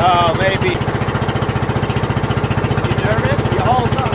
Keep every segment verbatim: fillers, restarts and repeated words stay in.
Oh, maybe. You nervous? You all up.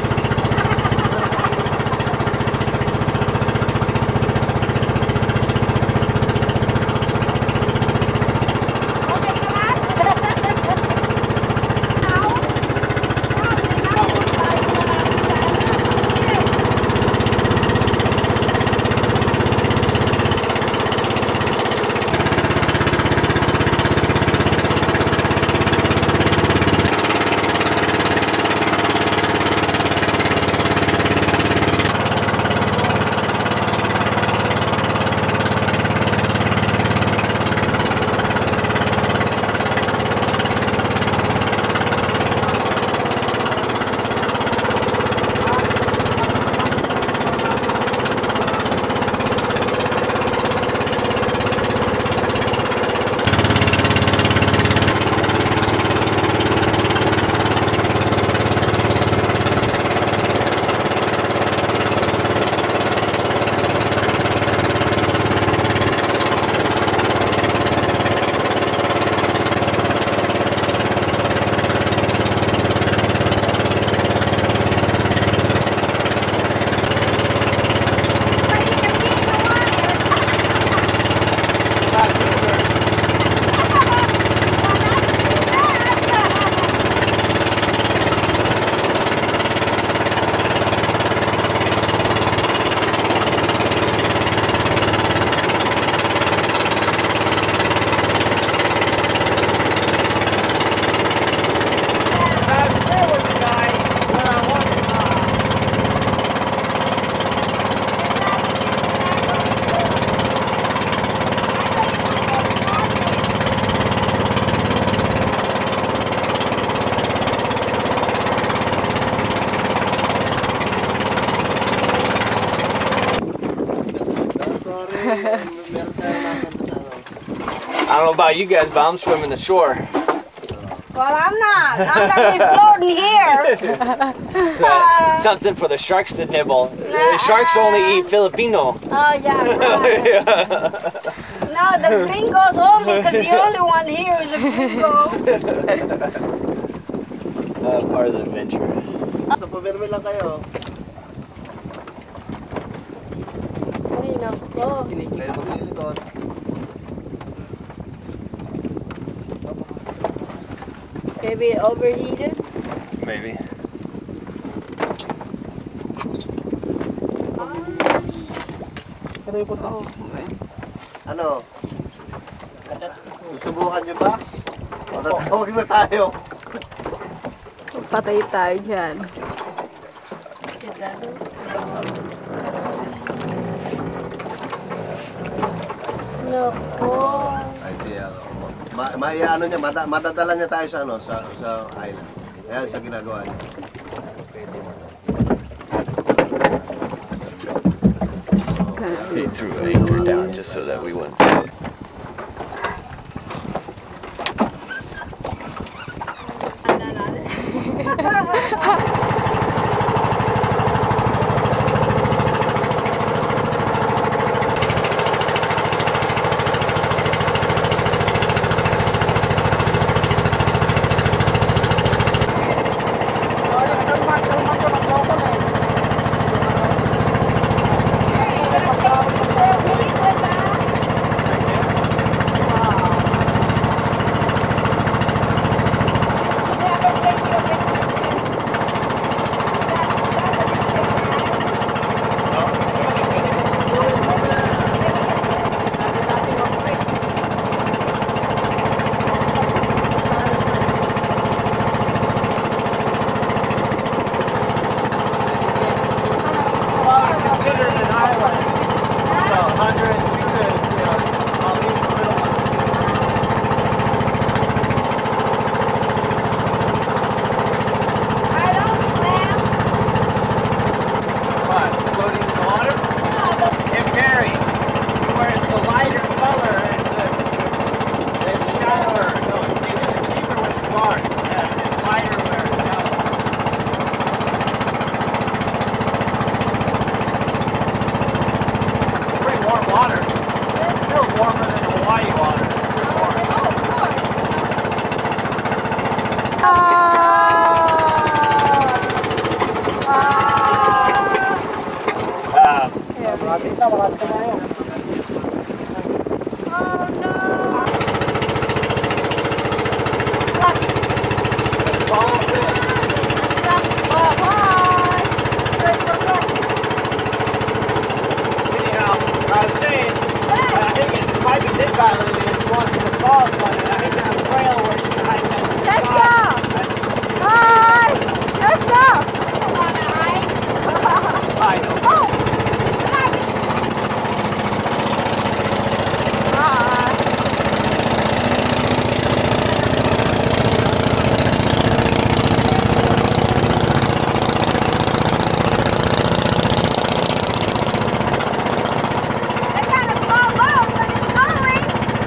I don't know about you guys, but I'm swimming the shore. Well, I'm not. I'm gonna be floating here. So, uh, something for the sharks to nibble. Nah, the sharks only eat Filipino. Oh yeah, right. Yeah. No, the gringos only, because the only one here is a gringo. uh, part of the adventure. Sa paverme lang kayo. Ay, nako. Kinikilig mo yung likod. Maybe it overheated? Maybe. Oh, ano? Susubukan nyo ba? O tatawag na tayo. Patay tayo dyan. Nako. Ay siya. Ma maiano niya, mata matadala niya tayo sa ano, sa sa island. Ayan sa ginagawa niya. He threw anchor down just so that we wouldn't float. Malapit na, malapit na tayo. Oh no! Anyhow, I was saying, I think it might be this island and it's one to the falls one, and I think there's a trail where you can hike down to the Let's falls. go! Bye! Let's go! I know. Oh! Bye! I got a small boat, but it's going!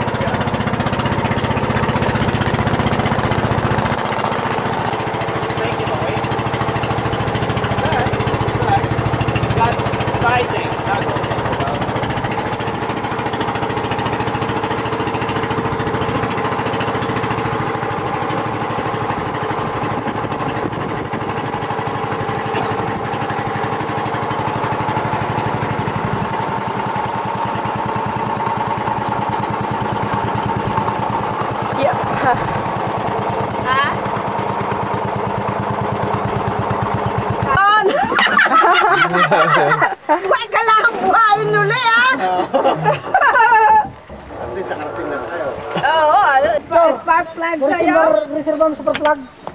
Thank you, Lloyd. Alright, alright. Got sizing, not going to talk about. Ha? On! Huwag ka lang buhayin uli, ha? At least nakarating na tayo. Oo, spark flag Puro sa'yo. silver, reserve ang super flag.